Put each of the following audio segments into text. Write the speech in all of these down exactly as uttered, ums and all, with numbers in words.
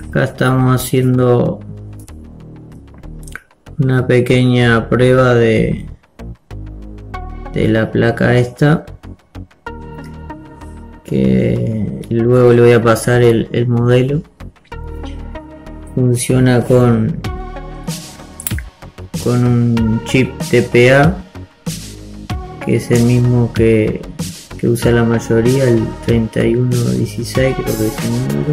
Acá estamos haciendo una pequeña prueba de, de la placa esta, que luego le voy a pasar el, el modelo. Funciona con con un chip T P A, que es el mismo que, que usa la mayoría, el treinta y uno dieciséis, creo que es el número,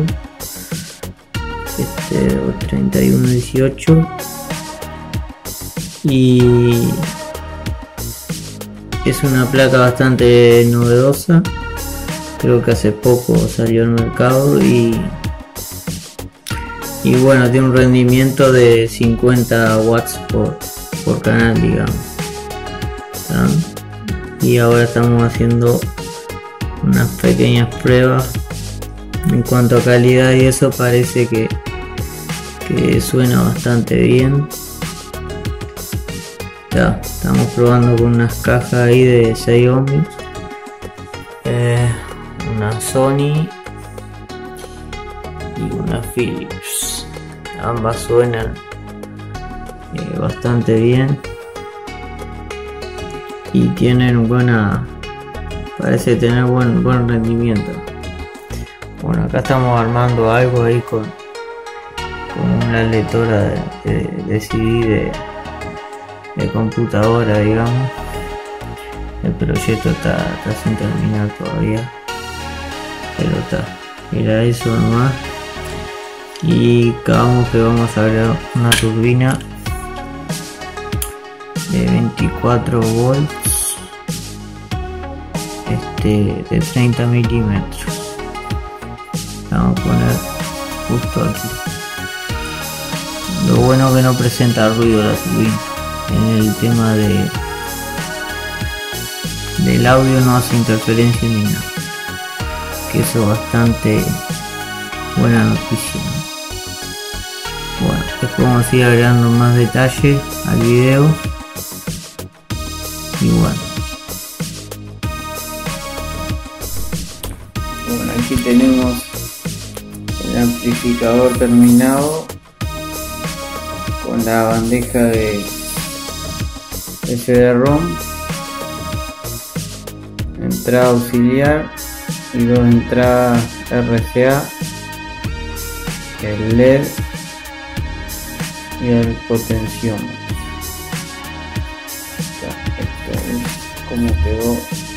este, o treinta y uno dieciocho, y es una placa bastante novedosa. Creo que hace poco salió al mercado y y bueno, tiene un rendimiento de cincuenta watts por, por canal, digamos. ¿Tá? Y ahora estamos haciendo unas pequeñas pruebas en cuanto a calidad, y eso parece que, que suena bastante bien. ¿Tá? Estamos probando con unas cajas ahí de seis ohms, eh, una Sony y una Philips. Ambas suenan eh, bastante bien y tienen buena, parece tener buen, buen rendimiento. Bueno, acá estamos armando algo ahí con, con una lectora de, de, de C D de, de computadora, digamos. El proyecto está, está sin terminar todavía, pero está. Mira eso nomás. Y acabamos que vamos a agregar una turbina de veinticuatro volts, este, de treinta milímetros. Vamos a poner justo aquí. Lo bueno que no presenta ruido la turbina. En el tema de del audio no hace interferencia ni nada, que eso es bastante buena noticia, ¿no? Bueno, después vamos a ir agregando más detalle al video. Y bueno, bueno, aquí tenemos el amplificador terminado con la bandeja de C D ROM, entrada auxiliar y dos entradas R C A, el L E D y el potenciómetro. Esto es como quedó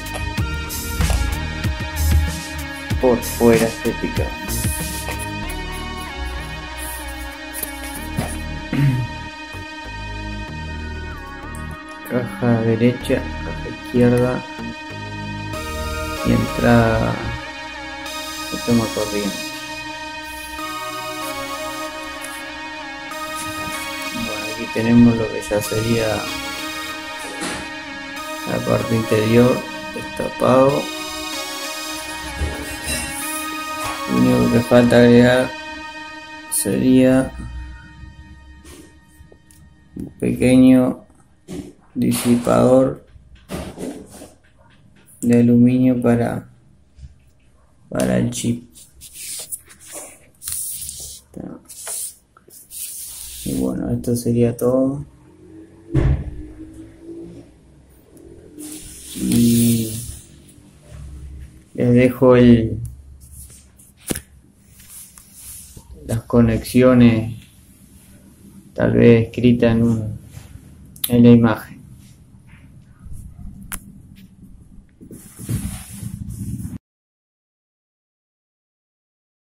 por fuera estética. Caja derecha, caja izquierda y entrada de toma corriente. Aquí tenemos lo que ya sería la parte interior, destapado. Lo único que falta agregar sería un pequeño disipador de aluminio para para el chip. Y bueno, esto sería todo. Y les dejo el las conexiones tal vez escritas en, un, en la imagen.